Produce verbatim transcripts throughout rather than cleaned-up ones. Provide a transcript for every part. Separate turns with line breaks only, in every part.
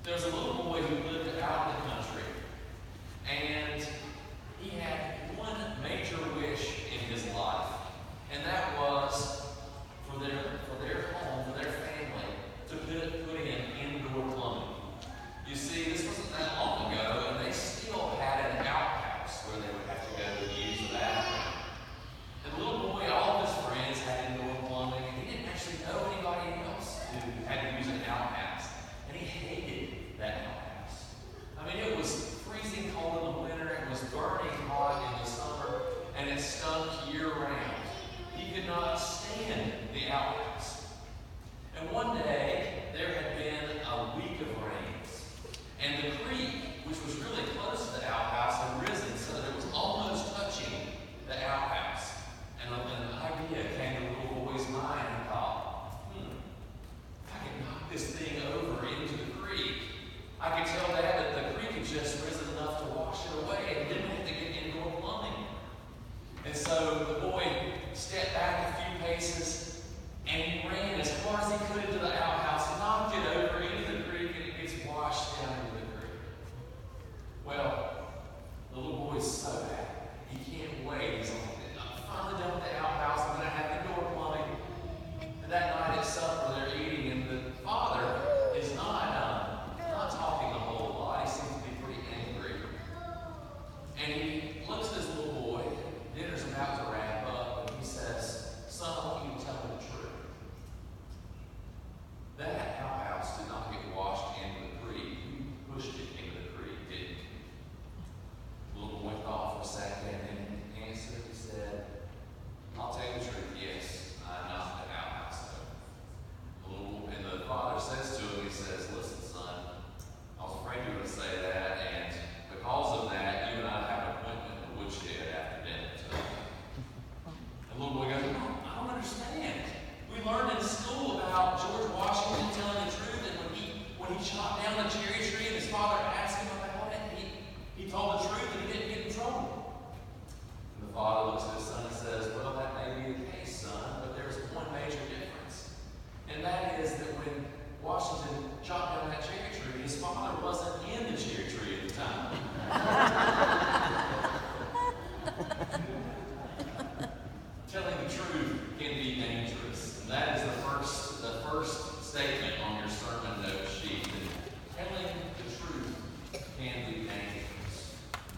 There was a little boy who lived out in the country, and he had one major wish in his life, and that was for their for their home, for their family, to put, put in indoor plumbing. You see, this wasn't that long ago, and they still had an outhouse where they would have to go to use the bathroom. And the little boy, all of his friends had indoor plumbing, and he didn't actually know anybody else who had to use an outhouse. And he hated that outhouse. I mean, it was freezing cold in the winter, it was burning hot in the summer, and it stunk year-round. He could not stand the outhouse. And one day, there had been a week of rains, and the creek, which was really close to the outhouse, had risen so that it was almost touching the outhouse. And an idea came to the little boy's mind, and he thought, hmm, if I could knock this thing over into the creek, I could tell Dad that the creek had just risen enough to wash it away, and then we have to get indoor plumbing. And so the boy stepped back a few paces, and he ran as far as he could into the outhouse, knocked it over into the creek, and it gets washed down into the creek. Well, the little boy's so happy. He can't wait. He's like, I'm finally done with the outhouse. I'm going to have indoor plumbing. And that night at supper, they're eating, and the father is not, um, not talking a whole lot. He seems to be pretty angry. And he looks at his little boy. Dinner's about to wrap up, and he says, son, I want you to tell me the truth. That outhouse did not get washed into the creek. You pushed it into the creek, didn't you? The little boy thought for a second, and he answered, he said, I'll tell you the truth, yes, I knocked the outhouse over. The little, and the father says to him, he says, listen, son, I was afraid you were going to say that, and because of that, you and I have an appointment in the woodshed after dinner today. And the little boy goes, I don't, I don't understand. We learned in school about George Washington telling the truth, and when he when he chopped down the cherry tree and his father asked him about it, he, he told the truth and he didn't get in trouble. And the father looks at his son and says, well, that may be the case, son, but there's one major difference. And that is that when Washington chopped down that cherry tree, his father wasn't in the cherry tree at the time. Telling the truth can be dangerous. And that is the first, the first statement on your sermon note sheet. And telling the truth can be dangerous.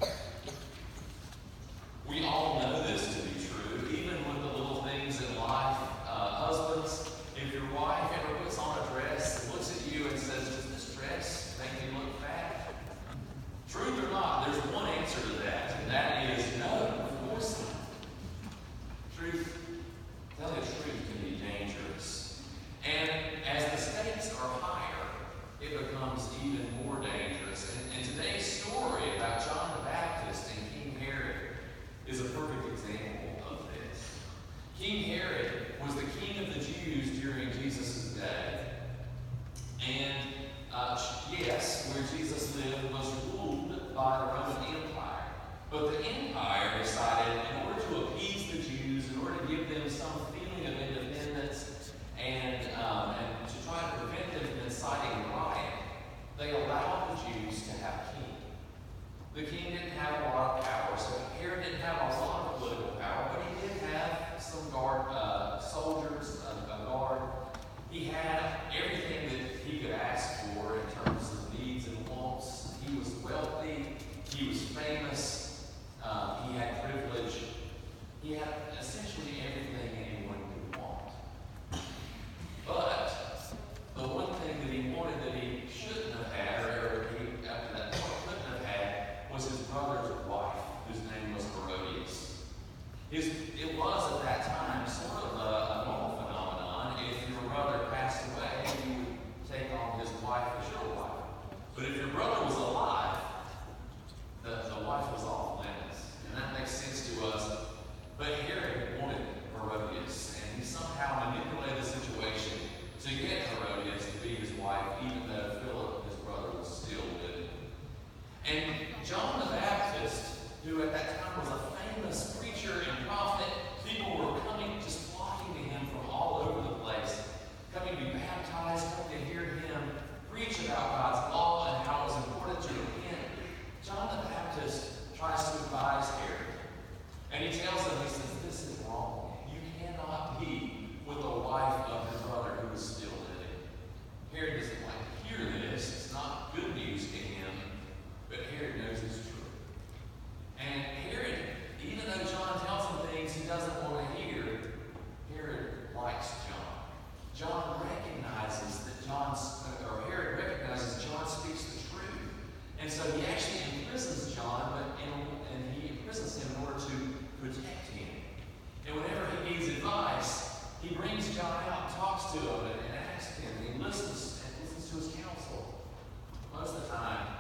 We all know this to be true, even with the little things in life. Uh, husbands, if your wife ever puts on a dress and looks at you and says, does this dress make me look fat? Truth or not, there's one answer to that, and that is no, of course not. Truth, telling the truth can be dangerous. And as the stakes are higher, it becomes even more dangerous. And, and today's story about John the Baptist and King Herod is a perfect example of this. King Herod was the king of the Jews during Jesus' day. And uh, yes, where Jesus lived was ruled by the Roman Empire. But the empire decided, in order to appease the Jews, in order to give them some feeling of independence, and, um, and to try to prevent them from inciting riot, they allowed the Jews to have a king. The king didn't have a lot of power, so Herod didn't have a lot of political power, but he did have some guard, uh, soldiers, a, a guard. He had everything that he could ask for in terms of needs and wants. He was wealthy. He was famous. Um, he had privilege. He had essentially everything anyone could want. But the one thing that he wanted that he shouldn't have had, or he, after that point couldn't have had, was his brother's wife, whose name was Herodias. His, it was at that time sort of a, a normal phenomenon. If your brother passed away, you would take on his wife as your wife. But if your brother was alive, the, the wife was off limits. And that makes sense to us. But Herod wanted Herodias, and he somehow manipulated the situation to get Herodias to be his wife, even though Philip, his brother, was still living. And John the Baptist, who at that time was a famous preacher and prophet, people were coming, just flocking to him from all over the place, coming to be baptized, coming to hear him preach about God's law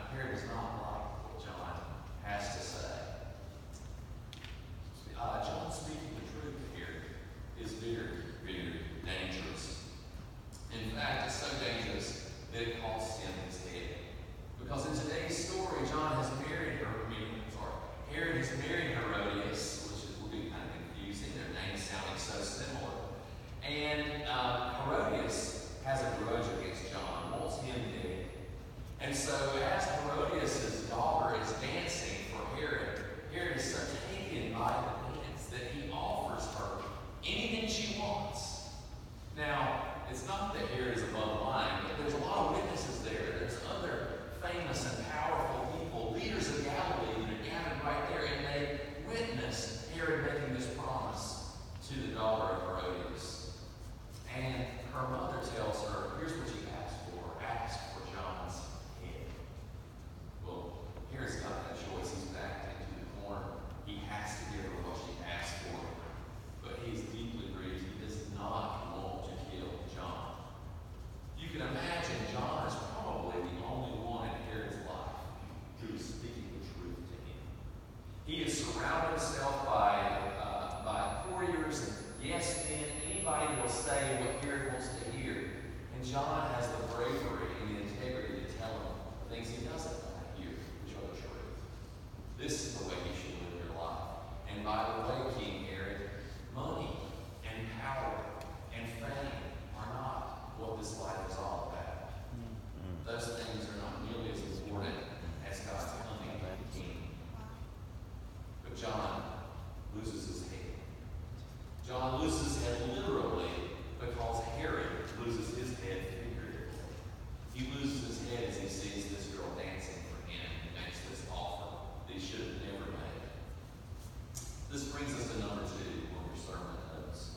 Herod does not like what John has to say. Uh, John speaking the truth here is very, very dangerous. In fact, it's so dangerous that it costs him his head. Because in today's story, John has married her, I mean, sorry, Herod has married Herodias, which will be kind of confusing, their names sounding so similar. And um, Herodias has a grudge against John, wants him dead. And so as Herodias' daughter is dancing for Herod, Herod is so taken by the dance that he offers her anything she wants. Now, it's not that Herod is above lying, but there's a lot of witnesses there. There's other famous and powerful people, leaders of Galilee, that are gathered right there, and they witness Herod making this promise to the daughter of Herodias. And her mother tells her, here's what you asked for. Ask for John's head. Well, Herod's got no choice. He's backed into the corner. He has to give her what she asked for. But he's deeply grieved. He does not want to kill John. You can imagine John is probably the only one in Herod's life who is speaking the truth to him. He has surrounded himself by, uh, by courtiers and yes men, anybody will say what Herod wants to hear. And John has the bravery and the integrity to tell him the things he doesn't want to hear, which are the truth. This is the way you should live your life. And by the way, King Herod, money and power and fame are not what this life is all about. Those things are not nearly as important as God's coming King. But John loses his head. John loses his head literally because Herod loses his head figuratively. He loses his head as he sees this girl dancing for him and makes this offer that he should have never made. This brings us to number two on your sermon notes.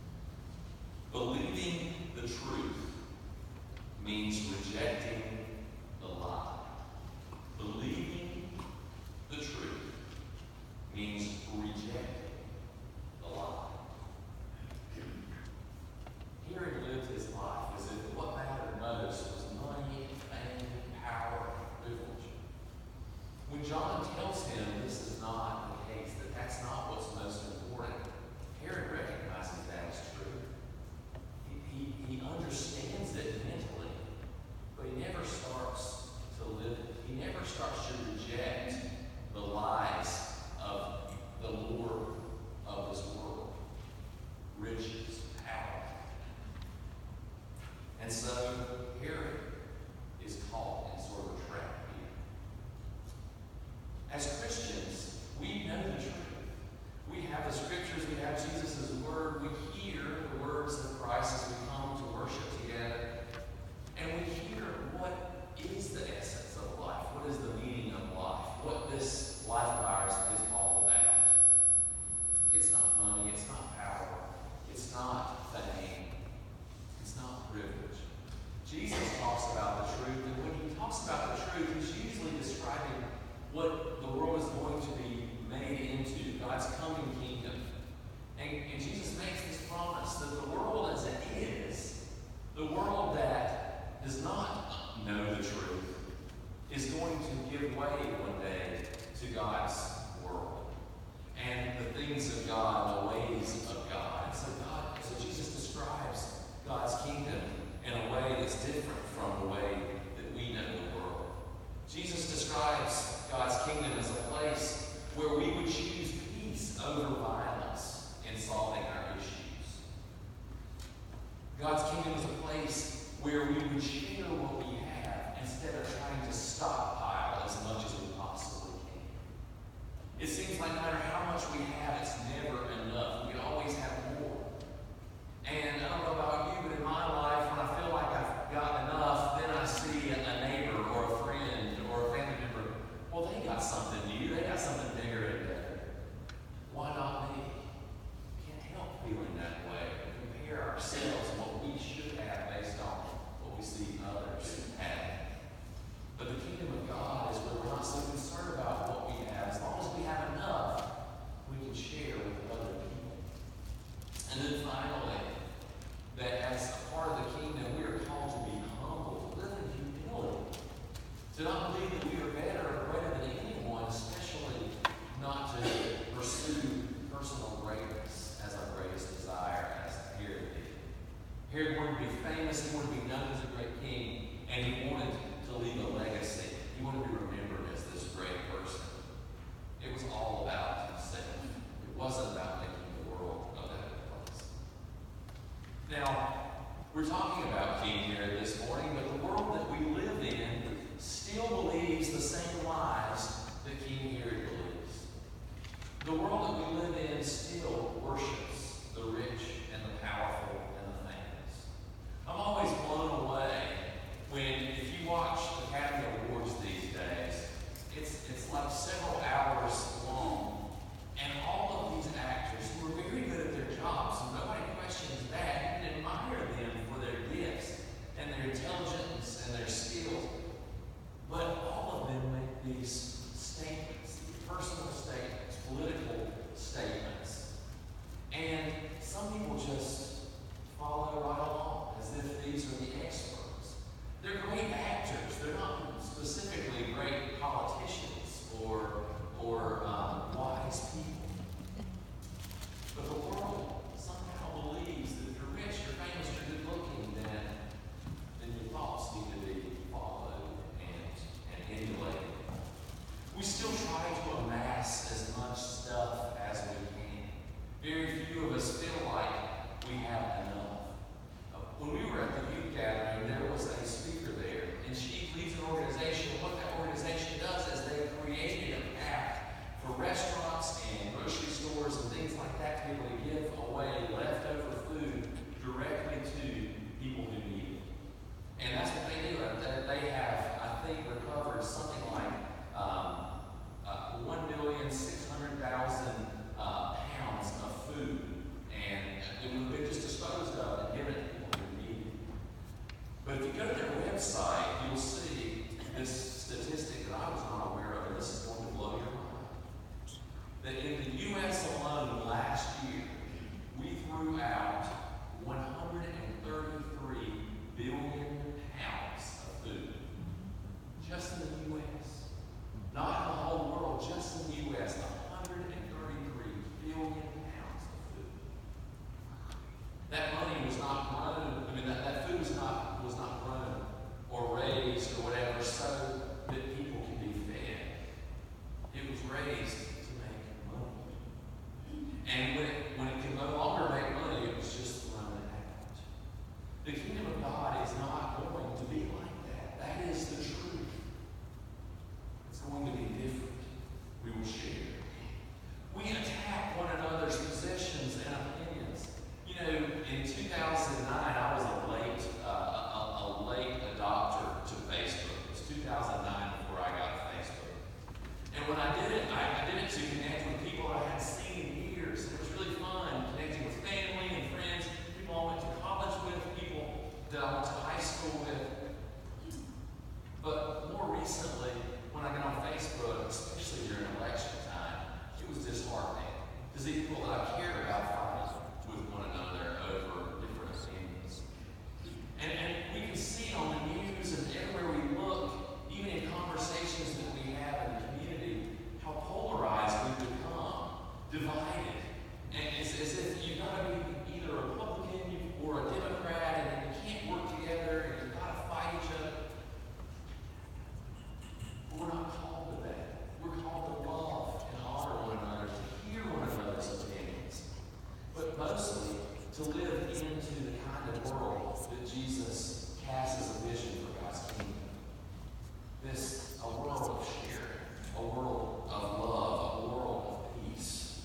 Believing the truth means rejecting the lie. Believing the truth means rejecting the lie. Herod lived his life as if what mattered most was money, fame, power, privilege. When John tells him this is not the case, that that's not what's most important, Herod recognizes that as true. He, he, he understands it mentally, but he never starts to live it. He never starts to reject the lies of the Lord of this world. Riches, power. And so Herod is caught in sort of a trap here. As Christians, we know the truth. We have the scriptures, we have Jesus' word, we hear the words of Christ as we come to worship together. And we hear what is the essence of life, what is the meaning of life, what this life of ours is all about. It's not money, it's not power, it's not fame, it's not privilege. Jesus talks about the truth, and when he talks about the truth, he's usually describing what the world is going to be made into, God's coming kingdom. And, and Jesus makes this promise that the world as it is, the world that does not know the truth, is going to give way one day to God's world. And the things of God, the ways of God. And so God, so Jesus describes God's kingdom in a way that's different from the way that we know the world. Jesus describes God's kingdom as a place where we would choose peace over violence in solving our issues. God's kingdom is a place where we would share what we have instead of trying to stockpile as much as we possibly can. It seems like no matter how much we have, it's never enough. We always have more. And I don't know about you, but in my life, when I feel like I've got enough, then I see a neighbor or a friend or a family member. Well, they got something new. They got something bigger and better. Why not me? Can't help feeling that way. We compare ourselves and what we should have based on what we see others have. But the kingdom of God is where we're not so concerned about what we have. As long as we have enough, we can share with other people. And then finally, that as a part of the kingdom, we are called to be humble, to live in humility, to not believe that we are thousand nine before I got Facebook. And when I did it, I, I did it to connect with people I hadn't seen in years. It was really fun, connecting with family and friends, people I went to college with, people that I went to high school with. But more recently, when I got on Facebook, especially during election time, it was disheartening to see people that I care about fighting with one another over different opinions. And, and we can see on the news and everywhere we look, even in conversations that we have in the community, how polarized we've become, divided. And it's as if you've got to be either a Republican or a Democrat, and you can't work together, and you've got to fight each other. We're not called to that. We're called to love and honor one another, to hear one another's opinions, but mostly to live into the kind of world that Jesus casts as a vision for God's kingdom. This, a world of sharing, a world of love, a world of peace.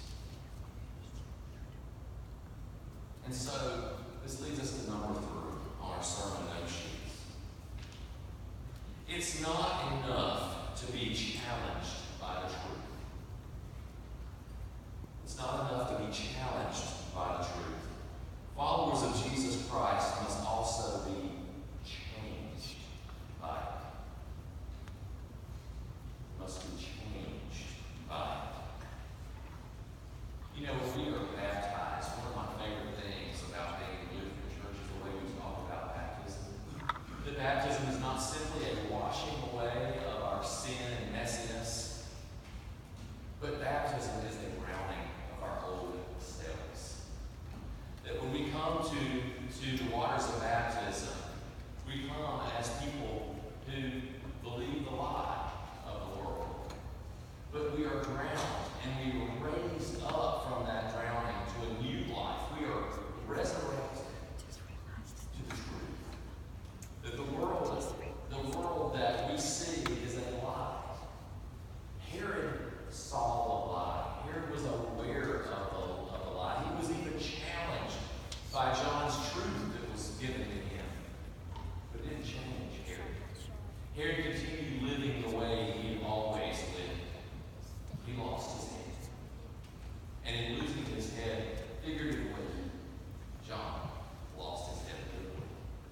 And so, this leads us to number three on our sermon note sheets. It's not enough to be challenged by the truth. It's not enough to be challenged by the truth. Followers of Jesus Christ must also be changed by it. Must be changed by it. You know, when we are baptized, one of my favorite things about being in the Lutheran Church is the way we talk about baptism. That baptism is not simply a washing away of our sin and messiness, but baptism is a drowning of our old selves. That when we come to, to the waters of baptism, we come as people who believe the lie of the world. But we are drowned, and we are raised up from that drowning to a new life. We are resurrected to the truth. That the world, the world that we see is a lie. Herod saw the lie. Herod was aware of the, of the lie. He was even challenged by John's truth that was given to him. But it didn't change Herod. Herod continued living the way he had always lived. He lost his head. And in losing his head, figuratively, John lost his head literally.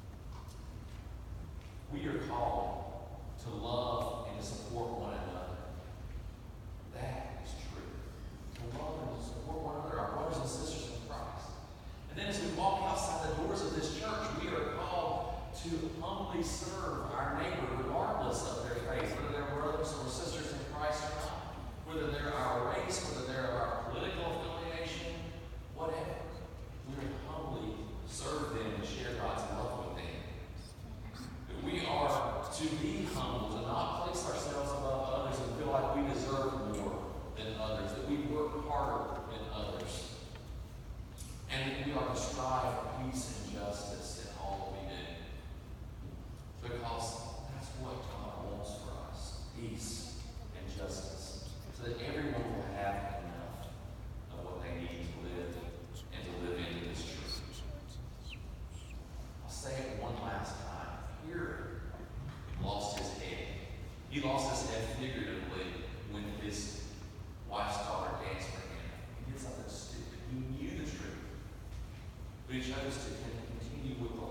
We are called to love and to support one another. That is true. To love and to support one another, our brothers and sisters in Christ. And then as we walk outside the doors of this church, we are called to humbly serve our neighbor regardless of their faith, whether they're brothers or sisters in Christ or not, whether they're our race, whether they're our political affiliation, whatever. We are to humbly serve them and share God's love with them. That we are to be humble, to not place ourselves above others and feel like we deserve more than others, that we work harder than others. And that we are to strive for peace and justice in all that we do. Because that's what God wants for us, peace and justice, so that everyone will have enough of what they need to live and to live into this truth. I'll say it one last time. Herod lost his head. He lost his head figuratively when his wife's daughter danced for him. He did something stupid. He knew the truth, but he chose to continue with the